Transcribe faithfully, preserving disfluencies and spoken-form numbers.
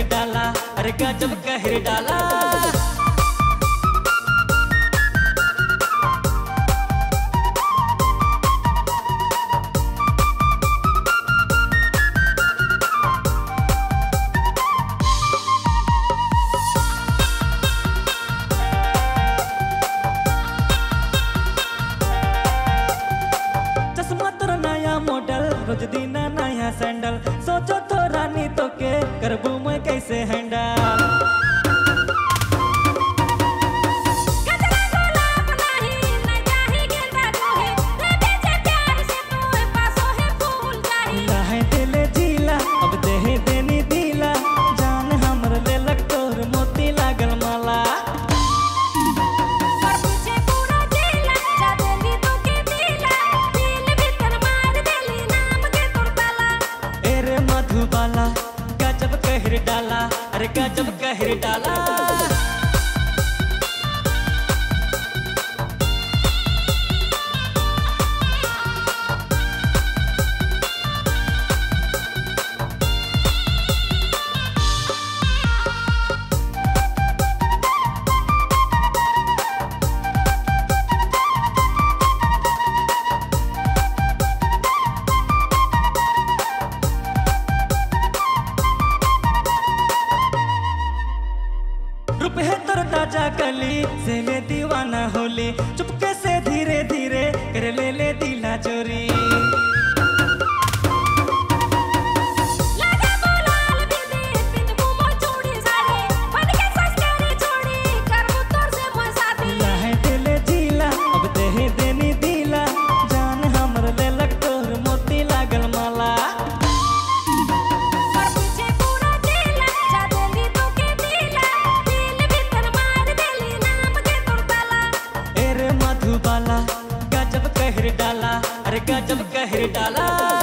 कहर डाला, अरे गजब कहर डाला। चश्मा तोर नया मॉडल, रोज दिन नया सैंडल, सोचो तो रानी तो के करबू मैं कैसे हैंडल। मधुबाला गजब कहर डाला, अरे गजब कहर डाला। रूप है तोर ताजा कली से ले दीवाना होली, चुपके से धीरे धीरे कर ले ले दिला चोरी। मधुबाला गजब कहर डाला, अरे गजब कहर डाला।